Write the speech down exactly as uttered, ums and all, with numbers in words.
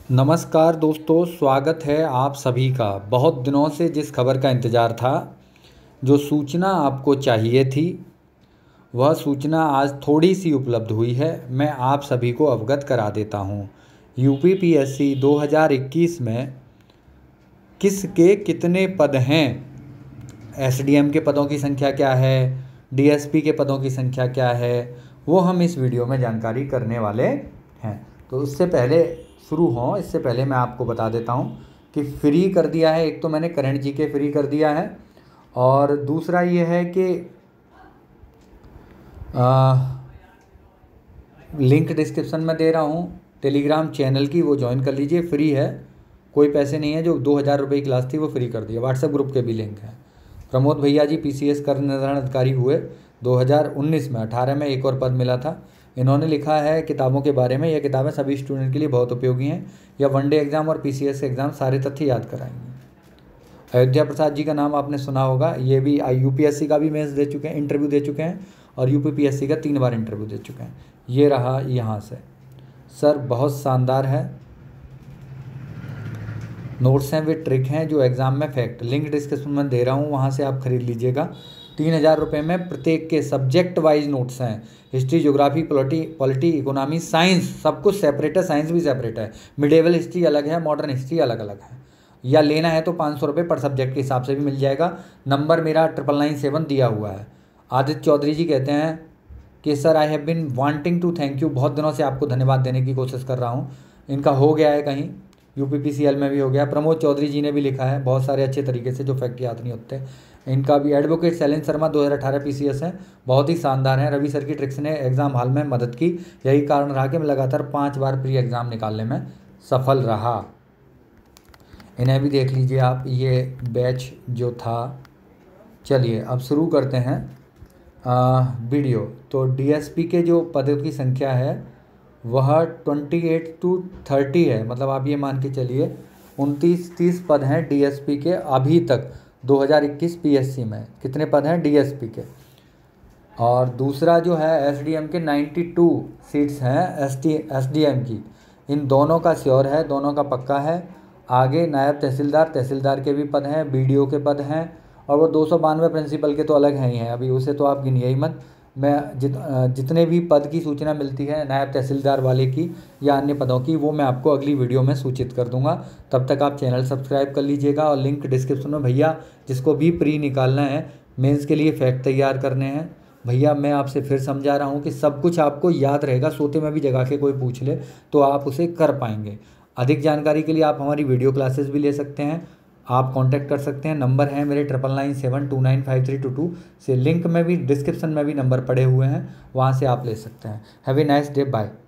नमस्कार दोस्तों, स्वागत है आप सभी का। बहुत दिनों से जिस खबर का इंतज़ार था, जो सूचना आपको चाहिए थी, वह सूचना आज थोड़ी सी उपलब्ध हुई है। मैं आप सभी को अवगत करा देता हूँ। यूपी पीएससी दो हज़ार इक्कीस में किसके कितने पद हैं, एसडीएम के पदों की संख्या क्या है, डीएसपी के पदों की संख्या क्या है, वो हम इस वीडियो में जानकारी करने वाले हैं। तो उससे पहले शुरू हों इससे पहले मैं आपको बता देता हूं कि फ्री कर दिया है। एक तो मैंने करंट जी के फ्री कर दिया है, और दूसरा ये है कि आ, लिंक डिस्क्रिप्शन में दे रहा हूं टेलीग्राम चैनल की, वो ज्वाइन कर लीजिए, फ्री है, कोई पैसे नहीं है। जो दो हज़ार रुपये की क्लास थी वो फ्री कर दिया। व्हाट्सएप ग्रुप के भी लिंक है। प्रमोद भैया जी पीसीएस कर निर्धारण अधिकारी हुए दो हज़ार उन्नीस में, अठारह में एक और पद मिला था। इन्होंने लिखा है किताबों के बारे में, यह किताबें सभी स्टूडेंट के लिए बहुत उपयोगी हैं। यह वनडे एग्जाम और पीसीएस एग्जाम सारे तथ्य याद कराएंगे। अयोध्या प्रसाद जी का नाम आपने सुना होगा, ये भी यूपीएससी का भी मेंस दे चुके हैं, इंटरव्यू दे चुके हैं, और यूपीपीएससी का तीन बार इंटरव्यू दे चुके हैं। ये रहा यहाँ से। सर बहुत शानदार है, नोट्स हैं वे ट्रिक हैं जो एग्ज़ाम में फैक्ट। लिंक डिस्क्रिप्शन में दे रहा हूँ, वहाँ से आप खरीद लीजिएगा। तीन हज़ार रुपये में प्रत्येक के सब्जेक्ट वाइज नोट्स हैं। History, geography, polity polity economy, science, सब कुछ सेपरेट है। साइंस भी सेपरेट है। मिडेवल हिस्ट्री अलग है, मॉडर्न हिस्ट्री अलग अलग है। या लेना है तो पाँच सौ रुपये पर सब्जेक्ट के हिसाब से भी मिल जाएगा। नंबर मेरा ट्रिपल नाइन सेवन दिया हुआ है। आदित्य चौधरी जी कहते हैं कि sir I have been wanting to thank you, बहुत दिनों से आपको धन्यवाद देने की कोशिश कर रहा हूँ। इनका हो गया है कहीं, यूपीपीसीएल में भी हो गया। प्रमोद चौधरी जी ने भी लिखा है बहुत सारे अच्छे तरीके से, जो फैक्ट याद नहीं होते। इनका भी एडवोकेट शैलेंद्र शर्मा दो हज़ार अठारह पीसीएस है, बहुत ही शानदार हैं। रवि सर की ट्रिक्स ने एग्ज़ाम हॉल में मदद की, यही कारण रहा कि मैं लगातार पाँच बार प्री एग्ज़ाम निकालने में सफल रहा। इन्हें भी देख लीजिए आप, ये बैच जो था। चलिए अब शुरू करते हैं आ, वीडियो। तो डीएसपी के जो पदों की संख्या है वह अट्ठाईस टू तीस है, मतलब आप ये मान के चलिए उनतीस तीस पद हैं डीएसपी के अभी तक। दो हज़ार इक्कीस पीएससी में कितने पद हैं डीएसपी के। और दूसरा जो है एसडीएम के बानवे सीट्स हैं एसटी एसडीएम की। इन दोनों का श्योर है, दोनों का पक्का है। आगे नायब तहसीलदार, तहसीलदार के भी पद हैं, बीडीओ के पद हैं, और वो दो सौ बानवे प्रिंसिपल के तो अलग हैं ही हैं, अभी उसे तो आप गिनिए ही मत। मैं जित जितने भी पद की सूचना मिलती है नायब तहसीलदार वाले की या अन्य पदों की, वो मैं आपको अगली वीडियो में सूचित कर दूंगा। तब तक आप चैनल सब्सक्राइब कर लीजिएगा, और लिंक डिस्क्रिप्शन में, भैया जिसको भी प्री निकालना है, मेंस के लिए फैक्ट तैयार करने हैं, भैया मैं आपसे फिर समझा रहा हूँ कि सब कुछ आपको याद रहेगा। सोते में भी जगा के कोई पूछ ले तो आप उसे कर पाएंगे। अधिक जानकारी के लिए आप हमारी वीडियो क्लासेस भी ले सकते हैं, आप कांटेक्ट कर सकते हैं। नंबर है मेरे triple nine seven two nine five three two two से। लिंक में भी डिस्क्रिप्शन में भी नंबर पड़े हुए हैं, वहाँ से आप ले सकते हैं। Have a nice day, bye.